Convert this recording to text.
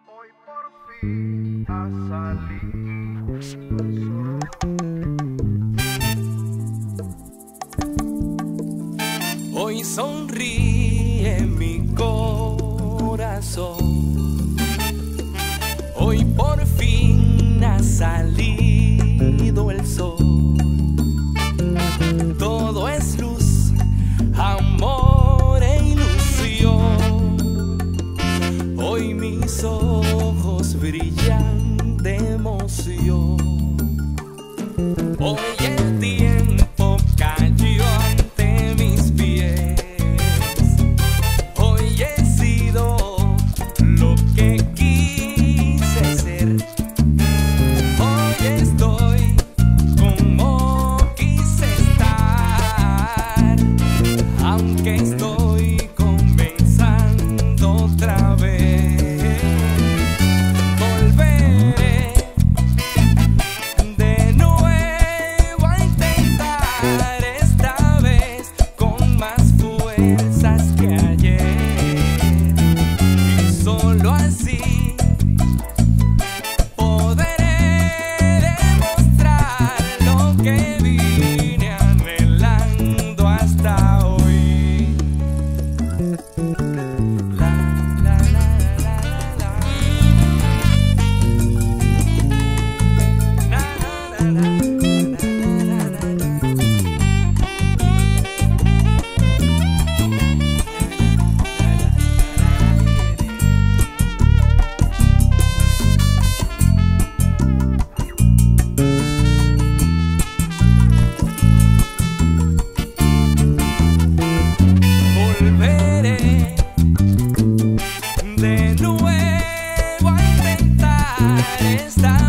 Hoy por fin ha salido el sol. Hoy sonríe mi corazón. Hoy por fin ha salido el sol. Todo es luz, amor e ilusión. Hoy mis ojos brillan de emoción. Hoy el tiempo cayó ante mis pies. Hoy he sido lo que quise ser. Hoy estoy como quise estar, aunque estoy comenzando otra vez. Volveré de nuevo a intentar, esta vez con más fuerzas que ayer, y solo así podré demostrar lo que vine anhelando hasta hoy. La, la, la, la, la, la. Na, na, na, na, na, na, na, volveré de nuevo a intentar esta